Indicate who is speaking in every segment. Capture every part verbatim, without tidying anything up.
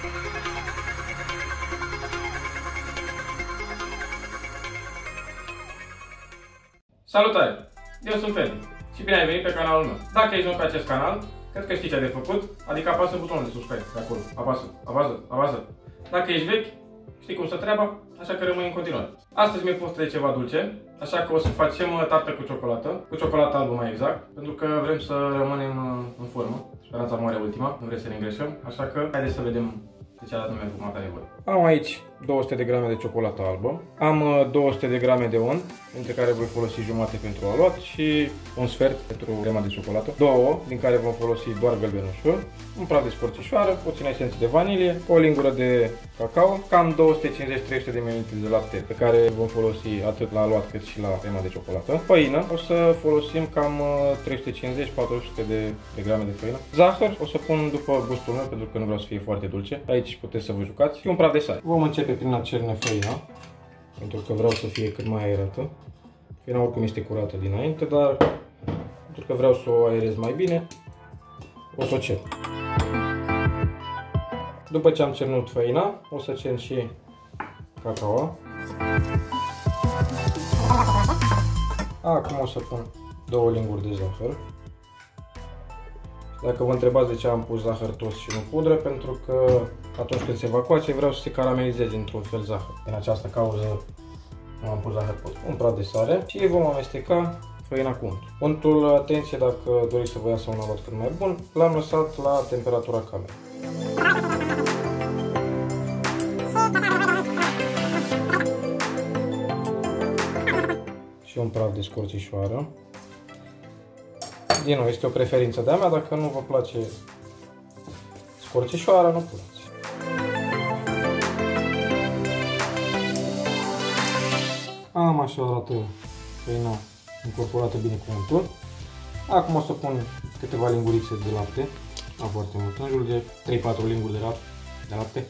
Speaker 1: Salutare! Eu sunt Feli și bine ai venit pe canalul meu. Dacă ești nou pe acest canal, cred că știi ce ai de făcut, adică apasă butonul de subscribe de acolo. Apasă, apasă, apasă. Dacă ești vechi, știi cum stă treaba, așa că rămâi în continuare. Astăzi mi-e pus de ceva dulce, așa că o să facem tartă cu ciocolată, cu ciocolată albă mai exact, pentru că vrem să rămânem în formă. Speranța moare ultima, nu vrem să ne îngreșăm, așa că haideți să vedem de ce arată mai făcut nevoie. Am aici două sute de grame de ciocolată albă, am două sute de grame de unt, dintre care voi folosi jumate pentru aluat și un sfert pentru crema de ciocolată, două ouă, din care vom folosi doar gălbenușul, un praf de scorțișoară, puțină esență de vanilie, o lingură de cacao, cam două sute cincizeci trei sute de mililitri de lapte, pe care vom folosi atât la aluat cât și la crema de ciocolată. Făină, o să folosim cam trei sute cincizeci patru sute de, de grame de făină. Zahăr, o să pun după gustul meu, pentru că nu vreau să fie foarte dulce. Aici puteți să vă jucați. Și un praf de sare. Vom începe prin a cerne făina, pentru că vreau să fie cât mai aerată. Făina oricum este curată dinainte, dar pentru că vreau să o aerez mai bine, o să o cern. După ce am cernut făina, o să cern și cacao. Acum o să pun două linguri de zahăr. Dacă vă întrebați de ce am pus zahăr tost și nu pudră, pentru că atunci când se va coace vreau să se caramelizeze într-un fel zahăr. Din această cauză nu am pus zahăr tost. Un praf de sare și vom amesteca făina cu unt. Untul, atenție, dacă doriți să vă iasă un aluat cât mai bun, l-am lăsat la temperatura camerei. Și un praf de scorțișoară. Din nou, este o preferință de-a mea, dacă nu vă place scorțișoara, nu puneți. Am așa arată făina incorporată bine cu untul. Acum o să pun câteva lingurițe de lapte, am foarte mult, în jur de trei patru linguri de lapte,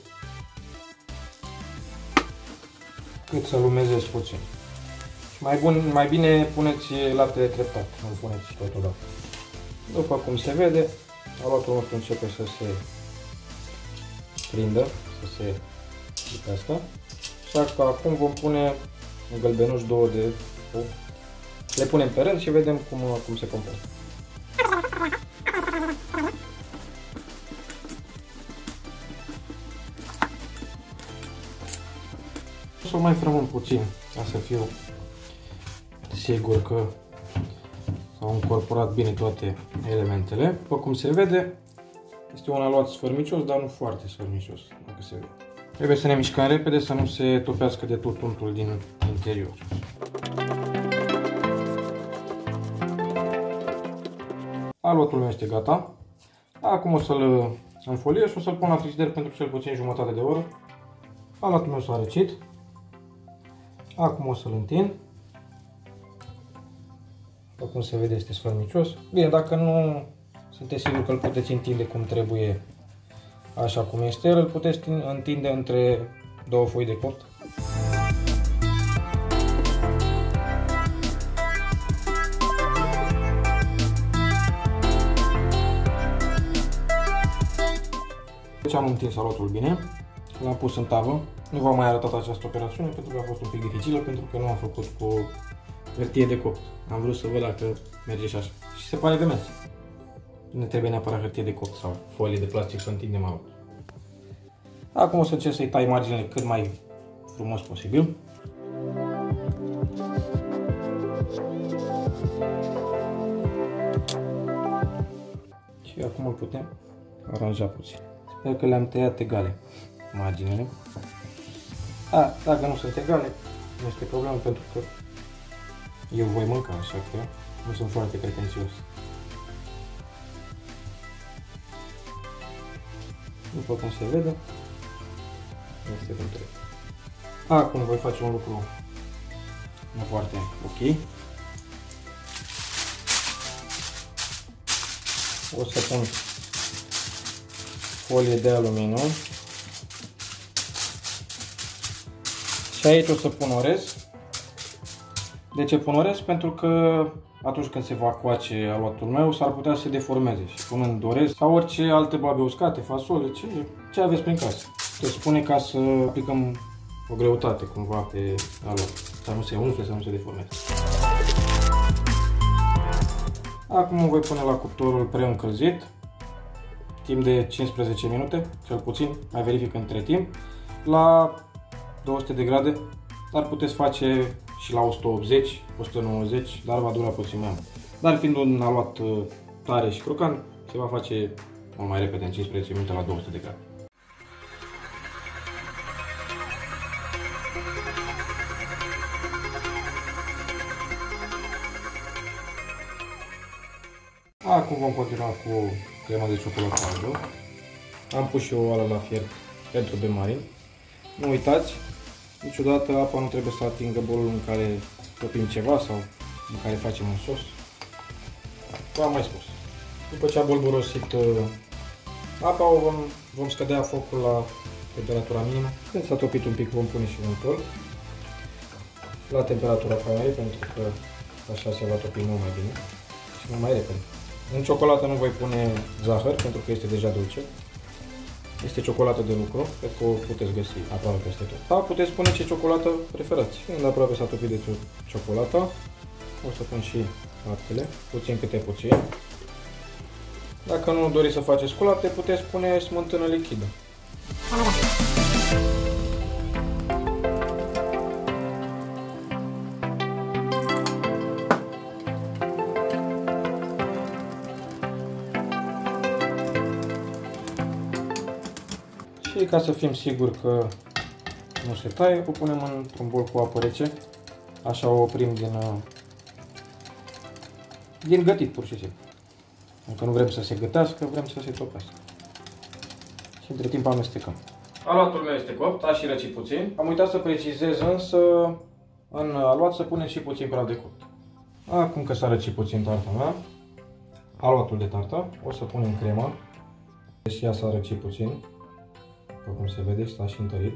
Speaker 1: cât să lumezesc puțin. Mai, bun, mai bine puneți laptele treptat, nu puneți totodată. După cum se vede, aluatul nostru începe să se prindă, să se lipească. Așa că acum vom pune în gălbenuș două de ou. Le punem pe rând și vedem cum, cum se comportă. O să mai frământ puțin ca să fiu sigur că s-au incorporat bine toate elementele. După cum se vede, este un aluat sfărmicios, dar nu foarte sfărmicios, dacă se vede. Trebuie să ne mișcăm repede să nu se topească de tot untul din interior. Aluatul meu este gata. Acum o să-l înfoliez și o să-l pun la frigider pentru cel puțin jumătate de oră. Aluatul meu s-a răcit. Acum o să-l întind. După cum se vede, este sfărmicios. Bine, dacă nu sunteți siguri că îl puteți întinde cum trebuie, așa cum este el, îl puteți întinde între două foi de copt. Deci am întins aluatul bine, l-am pus în tavă. Nu v-am mai arătat această operațiune pentru că a fost un pic dificilă, pentru că nu am făcut cu hârtie de copt. Am vrut să văd dacă merge și așa. Și se pare de mers. Nu trebuie neapărat hârtie de copt sau folie de plastic să întindem alut. Acum o să încerc să-i tai marginile cât mai frumos posibil. Și acum îl putem aranja puțin. Sper că le-am tăiat egale marginile. A, dacă nu sunt egale, nu este problemă, pentru că eu voi mânca, așa că nu sunt foarte pretențios. După cum se vede, este cum trebuie. Acum voi face un lucru nu foarte ok. O să pun folie de aluminiu și aici o să pun orez. De ce pun orez? Pentru că
Speaker 2: atunci când se va coace aluatul meu, s-ar putea să se deformeze și punând orez sau orice alte babe uscate, fasole, ce, ce aveți prin casă. Se spune ca să aplicăm o greutate cumva pe aluat, să nu se umfle, să nu se deformeze. Acum o voi pune la cuptorul preîncălzit, timp de cincisprezece minute, cel puțin, mai verific între timp, la două sute de grade, dar puteți face și la o sută optzeci, o sută nouăzeci, dar va dura puțin mai mult. Dar fiind un aluat tare și crocant, se va face mult mai repede, în cincisprezece minute la două sute de grade. Acum vom continua cu crema de ciocolată albă. Am pus și o oală la fiert pentru bemarin. Nu uitați, niciodată apa nu trebuie să atingă bolul în care topim ceva sau în care facem un sos. V-am mai spus. După ce a bolborosit apa, o vom, vom scădea focul la temperatura minimă. Când s-a topit un pic, vom pune și untul la temperatura camerei, pentru că așa se va topi mult mai bine și mult mai repede. În ciocolată nu voi pune zahăr, pentru că este deja dulce. Este ciocolată de lucru, cred că o puteți găsi aproape peste tot. Sau puteți spune ce ciocolată preferați. Când aproape s-a topit de ciocolată, o să pun și laptele, puțin câte puțin. Dacă nu doriți să faceți cu lapte, puteți pune smântână lichidă. Și ca să fim siguri că nu se taie, o punem într-un bol cu apă rece. Așa o oprim din, din gătit, pur și simplu. Dacă nu vrem să se gătească, vrem să se topească. Și între timp amestecăm. Aluatul meu este copt, a și răcit puțin. Am uitat să precizez însă în aluat să punem și puțin praf de copt. Acum că s-a răcit puțin tarta mea, aluatul de tartă, o să punem crema. Și ea s-a răcit puțin. După cum se vede, s-a și întărit.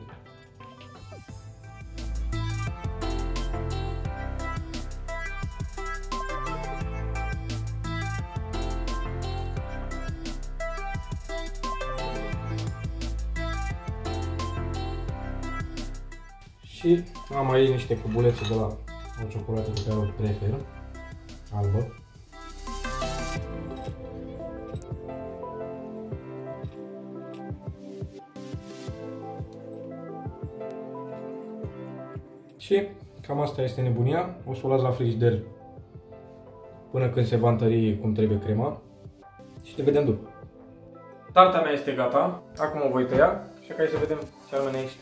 Speaker 2: Și am aici niște cubulețe de la o ciocolată pe care o prefer, albă. Și cam asta este nebunia. O să o las la frigider până când se va întări cum trebuie crema. Și ne vedem după. Tarta mea este gata. Acum o voi tăia și hai să vedem ce rămâne aici.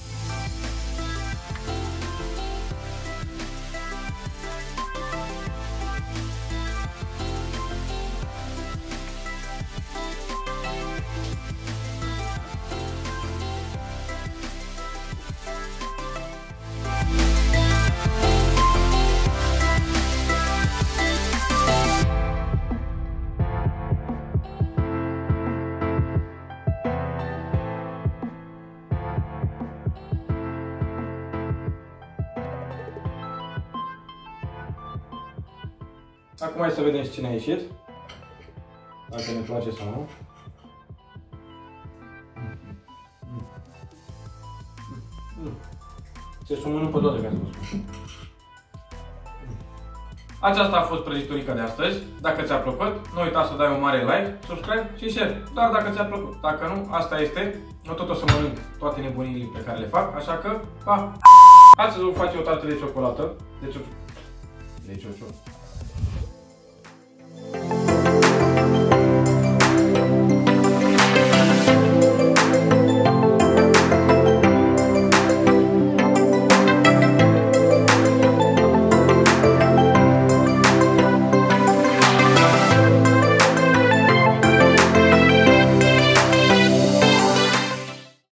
Speaker 2: Acum hai să vedem și cine a ieșit, dacă ne place sau nu. Se sumă pe toate, ca să vă spun. Aceasta a fost prăjiturica de astăzi. Dacă ți-a plăcut, nu uita să dai un mare like, subscribe și share. Doar dacă ți-a plăcut. Dacă nu, asta este. Nu tot o să mănânc toate nebunile pe care le fac, așa că, pa! Astăzi vă face o tartă de ciocolată. De ciuciu. De ciuciu.